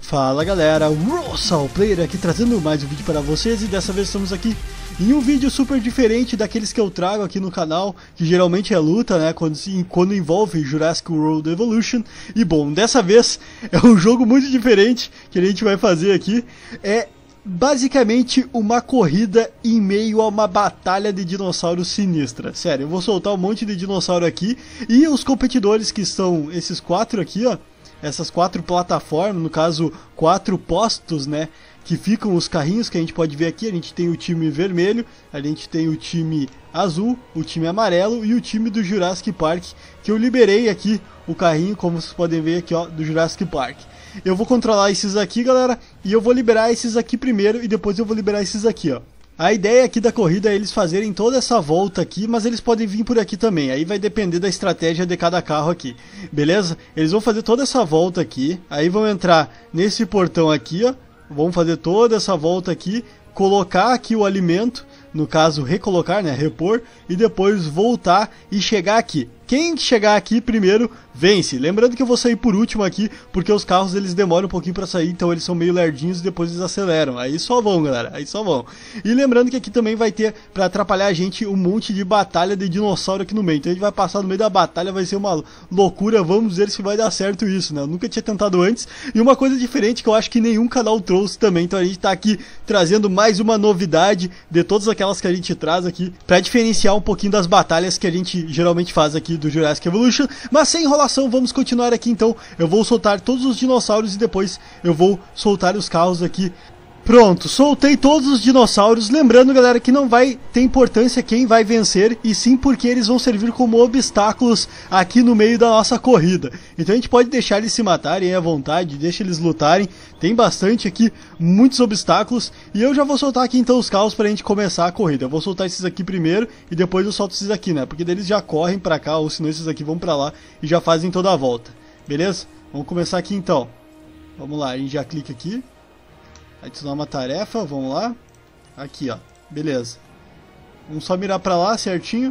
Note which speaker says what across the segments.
Speaker 1: Fala galera, Russell Player aqui trazendo mais um vídeo para vocês e dessa vez estamos aqui em um vídeo super diferente daqueles que eu trago aqui no canal, que geralmente é luta, né, quando envolve Jurassic World Evolution. E bom, dessa vez é um jogo muito diferente que a gente vai fazer aqui, é basicamente uma corrida em meio a uma batalha de dinossauros sinistra. Sério, eu vou soltar um monte de dinossauro aqui e os competidores que são esses quatro aqui, ó. Essas quatro plataformas, no caso, quatro postos, né? Que ficam os carrinhos que a gente pode ver aqui. A gente tem o time vermelho, a gente tem o time azul, o time amarelo e o time do Jurassic Park, que eu liberei aqui o carrinho, como vocês podem ver aqui, ó, do Jurassic Park. Eu vou controlar esses aqui, galera, e eu vou liberar esses aqui primeiro e depois eu vou liberar esses aqui, ó. A ideia aqui da corrida é eles fazerem toda essa volta aqui, mas eles podem vir por aqui também. Aí vai depender da estratégia de cada carro aqui, beleza? Eles vão fazer toda essa volta aqui, aí vão entrar nesse portão aqui, ó. Vão fazer toda essa volta aqui, colocar aqui o alimento, no caso recolocar, né, repor, e depois voltar e chegar aqui. Quem chegar aqui primeiro vence. Lembrando que eu vou sair por último aqui, porque os carros eles demoram um pouquinho pra sair, então eles são meio lerdinhos e depois eles aceleram. Aí só vão, galera, aí só vão. E lembrando que aqui também vai ter, pra atrapalhar a gente, um monte de batalha de dinossauro aqui no meio. Então a gente vai passar no meio da batalha, vai ser uma loucura, vamos ver se vai dar certo isso, né? Eu nunca tinha tentado antes. E uma coisa diferente que eu acho que nenhum canal trouxe também, então a gente tá aqui trazendo mais uma novidade de todas aquelas que a gente traz aqui, pra diferenciar um pouquinho das batalhas que a gente geralmente faz aqui do Jurassic Evolution. Mas sem enrolação, vamos continuar aqui então. Eu vou soltar todos os dinossauros e depois eu vou soltar os carros aqui. Pronto, soltei todos os dinossauros. Lembrando, galera, que não vai ter importância quem vai vencer, e sim porque eles vão servir como obstáculos aqui no meio da nossa corrida. Então a gente pode deixar eles se matarem à vontade, deixa eles lutarem. Tem bastante aqui, muitos obstáculos. E eu já vou soltar aqui então os carros pra gente começar a corrida. Eu vou soltar esses aqui primeiro e depois eu solto esses aqui, né? Porque eles já correm pra cá, ou senão esses aqui vão pra lá e já fazem toda a volta. Beleza? Vamos começar aqui então. Vamos lá, a gente já clica aqui. Adicionar uma tarefa, vamos lá. Aqui, ó, beleza. Vamos só mirar pra lá certinho.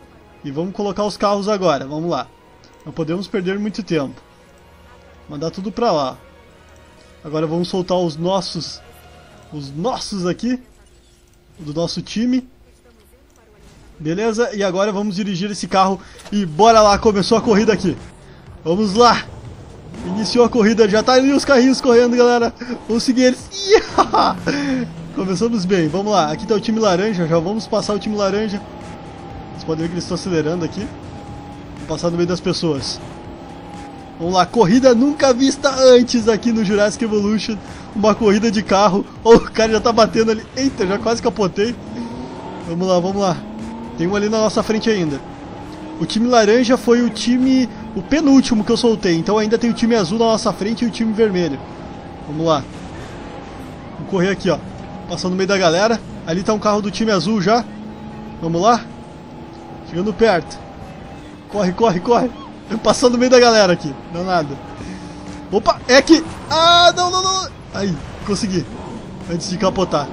Speaker 1: E vamos colocar os carros agora, vamos lá. Não podemos perder muito tempo. Mandar tudo pra lá. Agora vamos soltar os nossos aqui. Do nosso time. Beleza, e agora vamos dirigir esse carro. E bora lá, começou a corrida aqui. Vamos lá. Iniciou a corrida, já tá ali os carrinhos correndo, galera. Vamos seguir eles. Começamos bem, vamos lá. Aqui tá o time laranja, já vamos passar o time laranja. Vocês podem ver que eles estão acelerando aqui. Vamos passar no meio das pessoas. Vamos lá, corrida nunca vista antes aqui no Jurassic Evolution. Uma corrida de carro. Oh, o cara já tá batendo ali. Eita, já quase capotei. Vamos lá, vamos lá. Tem um ali na nossa frente ainda. O time laranja foi o penúltimo que eu soltei. Então ainda tem o time azul na nossa frente e o time vermelho. Vamos lá. Vamos correr aqui, ó. Passando no meio da galera. Ali tá um carro do time azul já. Vamos lá. Chegando perto. Corre, corre, corre. Passando no meio da galera aqui. Não nada. Opa, é aqui. Ah, não, não, não. Aí, consegui. Antes de capotar.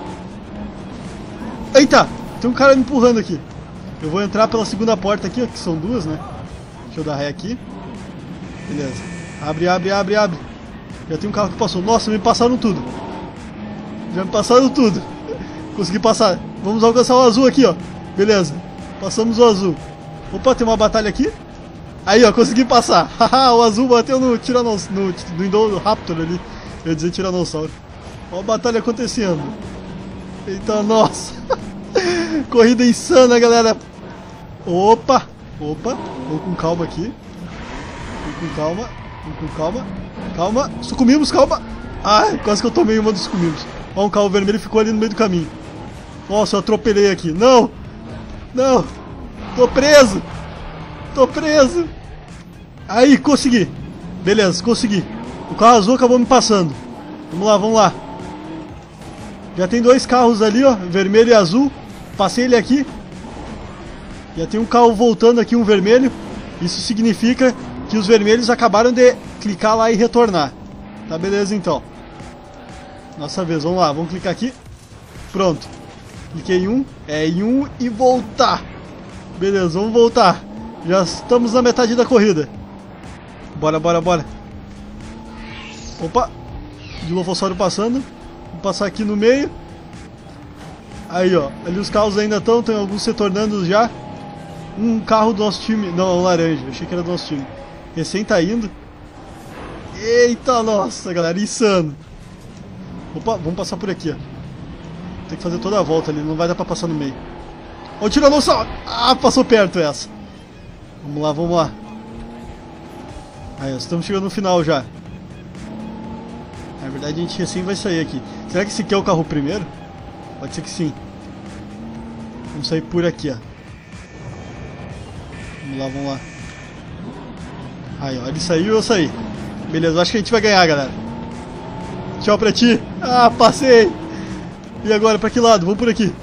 Speaker 1: Eita, tem um cara me empurrando aqui. Eu vou entrar pela segunda porta aqui, ó, que são duas, né? Deixa eu dar ré aqui. Beleza. Abre, abre, abre, abre. Já tem um carro que passou. Nossa, me passaram tudo. Já me passaram tudo. Consegui passar. Vamos alcançar o azul aqui, ó. Beleza. Passamos o azul. Opa, tem uma batalha aqui. Aí, ó, consegui passar. Haha, o azul bateu no Tiranossauro, no Indoraptor ali. Eu ia dizer Tiranossauro. Ó a batalha acontecendo. Eita, nossa. Corrida insana, galera. Opa, opa. Vamos com calma aqui. Vamos com calma. Vamos com calma. Calma. Sucumbimos, calma. Ai, quase que eu tomei uma dos sucumbimos. Ó, um carro vermelho ficou ali no meio do caminho. Nossa, eu atropelei aqui. Não. Não. Tô preso. Tô preso. Aí, consegui. Beleza, consegui. O carro azul acabou me passando. Vamos lá, vamos lá. Já tem dois carros ali, ó. Vermelho e azul. Passei ele aqui. Já tem um carro voltando aqui, um vermelho. Isso significa que os vermelhos acabaram de clicar lá e retornar. Tá, beleza então. Nossa vez, vamos lá, vamos clicar aqui. Pronto. Cliquei em um. É em um e voltar. Beleza, vamos voltar. Já estamos na metade da corrida. Bora, bora, bora. Opa. Dilophosaurus passando. Vou passar aqui no meio. Aí, ó. Ali os carros ainda estão. Tem alguns se tornando já. Um carro do nosso time. Não, laranja. Achei que era do nosso time. Recém tá indo. Eita, nossa, galera. Insano. Opa, vamos passar por aqui, ó. Tem que fazer toda a volta ali. Não vai dar pra passar no meio. Ó o Tiranossauro. Ah, passou perto essa. Vamos lá, vamos lá. Aí, estamos chegando no final já. Na verdade, a gente recém vai sair aqui. Será que esse aqui é o carro primeiro? Pode ser que sim. Vamos sair por aqui, ó. Vamos lá, vamos lá. Aí, ó, ele saiu e eu saí. Beleza, acho que a gente vai ganhar, galera. Tchau pra ti. Ah, passei. E agora, pra que lado? Vamos por aqui.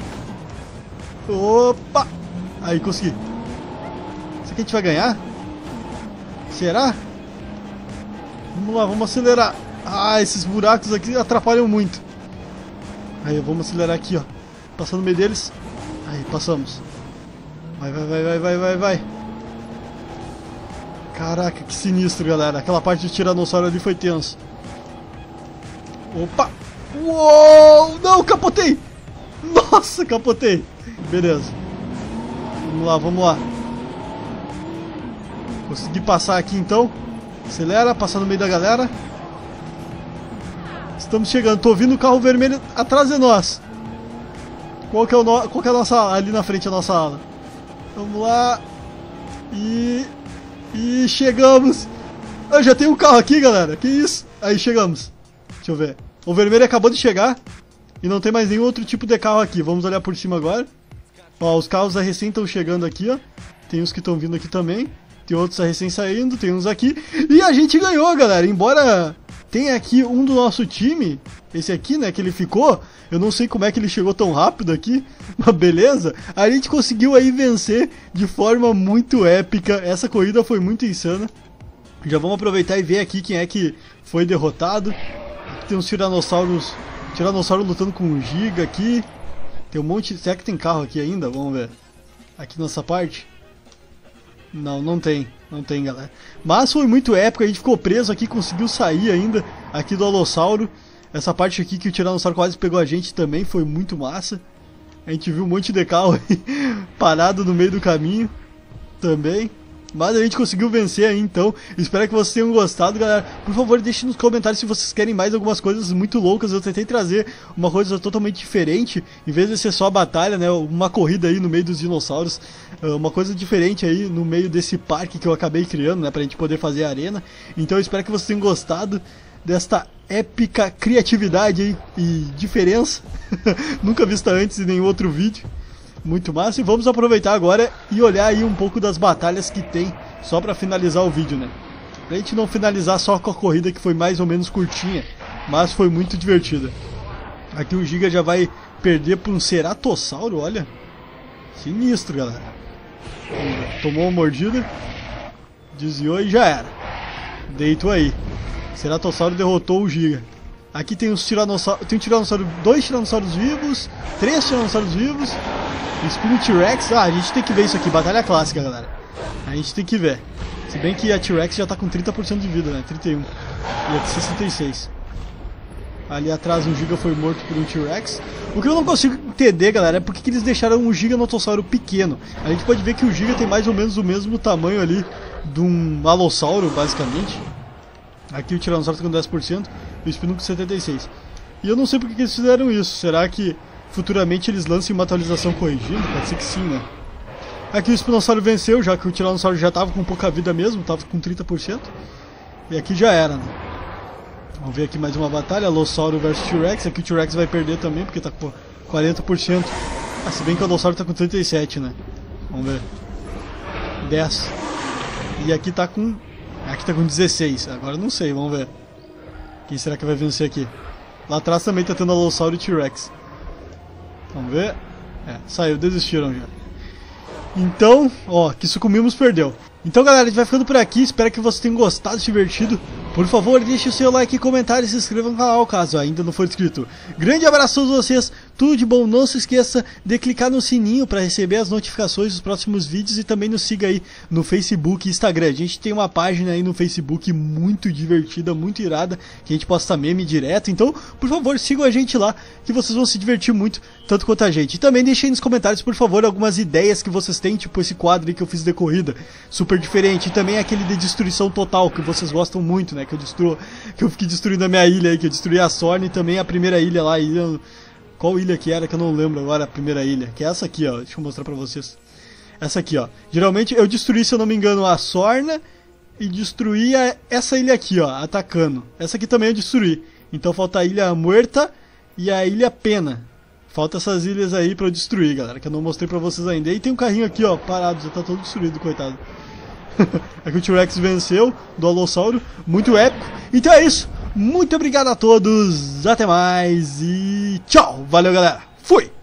Speaker 1: Opa. Aí, consegui. Será que a gente vai ganhar? Será? Vamos lá, vamos acelerar. Ah, esses buracos aqui atrapalham muito. Aí, vamos acelerar aqui, ó. Passando no meio deles. Aí, passamos. Vai, vai, vai, vai, vai, vai, vai. Caraca, que sinistro, galera. Aquela parte do Tiranossauro ali foi tenso. Opa! Uou! Não, capotei! Nossa, capotei! Beleza. Vamos lá, vamos lá. Consegui passar aqui então. Acelera, passar no meio da galera. Estamos chegando. Tô ouvindo o carro vermelho atrás de nós. Qual que é a nossa ala? Ali na frente a nossa ala. Vamos lá. E chegamos. Eu já tenho um carro aqui, galera. Que isso? Aí chegamos. Deixa eu ver. O vermelho acabou de chegar. E não tem mais nenhum outro tipo de carro aqui. Vamos olhar por cima agora. Ó, os carros recém estão chegando aqui, ó. Tem uns que estão vindo aqui também. Tem outros recém saindo. Tem uns aqui. E a gente ganhou, galera. Embora tenha aqui um do nosso time. Esse aqui, né, que ele ficou. Eu não sei como é que ele chegou tão rápido aqui. Mas beleza. A gente conseguiu aí vencer de forma muito épica. Essa corrida foi muito insana. Já vamos aproveitar e ver aqui quem é que foi derrotado. Aqui tem uns tiranossauros. Tiranossauro lutando com um giga aqui. Tem um monte... Será que tem carro aqui ainda? Vamos ver. Aqui nessa parte. Não, não tem. Não tem, galera. Mas foi muito épico. A gente ficou preso aqui. Conseguiu sair ainda aqui do Alossauro. Essa parte aqui que o Tiranossauro quase pegou a gente também. Foi muito massa. A gente viu um monte de carro aí parado no meio do caminho. Também. Mas a gente conseguiu vencer aí, então. Espero que vocês tenham gostado, galera. Por favor, deixem nos comentários se vocês querem mais algumas coisas muito loucas. Eu tentei trazer uma coisa totalmente diferente. Em vez de ser só a batalha, né? Uma corrida aí no meio dos dinossauros. Uma coisa diferente aí no meio desse parque que eu acabei criando, né? Pra gente poder fazer a arena. Então eu espero que vocês tenham gostado desta épica criatividade aí e diferença. Nunca vista antes em nenhum outro vídeo. Muito massa, e vamos aproveitar agora e olhar aí um pouco das batalhas que tem, só pra finalizar o vídeo, né? Pra gente não finalizar só com a corrida que foi mais ou menos curtinha, mas foi muito divertida. Aqui o Giga já vai perder por um ceratossauro, olha. Sinistro, galera. Tomou uma mordida, desviou e já era. Deitou aí. Ceratossauro derrotou o Giga. Aqui tem os tiranossauros, tem um tiranossauro, 2 tiranossauros vivos, 3 tiranossauros vivos, Spin T-Rex. Ah, a gente tem que ver isso aqui, batalha clássica, galera. A gente tem que ver. Se bem que a T-Rex já tá com 30% de vida, né? 31. E aqui 66. Ali atrás um Giga foi morto por um T-Rex. O que eu não consigo entender, galera, é porque que eles deixaram um Giganotossauro pequeno. A gente pode ver que o Giga tem mais ou menos o mesmo tamanho ali de um Alossauro, basicamente. Aqui o Tiranossauro tá com 10% e o Spino com 76%. E eu não sei porque que eles fizeram isso. Será que futuramente eles lancem uma atualização corrigindo? Pode ser que sim, né? Aqui o Espinossauro venceu, já que o Tiranossauro já tava com pouca vida mesmo, tava com 30%. E aqui já era, né? Vamos ver aqui mais uma batalha, Alossauro versus T-Rex. Aqui o T-Rex vai perder também, porque tá com 40%. Ah, se bem que o Alossauro tá com 37%, né? Vamos ver. 10%. E aqui tá com... Aqui tá com 16, agora não sei, vamos ver. Quem será que vai vencer aqui? Lá atrás também tá tendo Alossauro e T-Rex. Vamos ver. É, saiu, desistiram já. Então, ó, que sucumbimos perdeu. Então, galera, a gente vai ficando por aqui. Espero que vocês tenham gostado, se divertido. Por favor, deixe o seu like, comentário e se inscreva no canal caso ainda não for inscrito. Grande abraço a todos vocês, tudo de bom. Não se esqueça de clicar no sininho para receber as notificações dos próximos vídeos e também nos siga aí no Facebook e Instagram. A gente tem uma página aí no Facebook muito divertida, muito irada, que a gente posta meme direto. Então, por favor, sigam a gente lá, que vocês vão se divertir muito, tanto quanto a gente. E também deixem nos comentários, por favor, algumas ideias que vocês têm, tipo esse quadro aí que eu fiz de corrida, super diferente. E também aquele de destruição total, que vocês gostam muito, né? Que eu fiquei destruindo a minha ilha aí, que eu destruí a Sorn e também a primeira ilha lá. Qual ilha que era, que eu não lembro agora, a primeira ilha. Que é essa aqui, ó. Deixa eu mostrar pra vocês. Essa aqui, ó. Geralmente eu destruí, se eu não me engano, a Sorna e destruí essa ilha aqui, ó, atacando. Essa aqui também eu destruí. Então falta a Ilha Muerta e a Ilha Pena. Falta essas ilhas aí pra eu destruir, galera, que eu não mostrei pra vocês ainda. E tem um carrinho aqui, ó, parado, já tá todo destruído, coitado. Aqui o T-Rex venceu do Alossauro, muito épico. Então é isso, muito obrigado a todos, até mais e tchau, valeu galera, fui!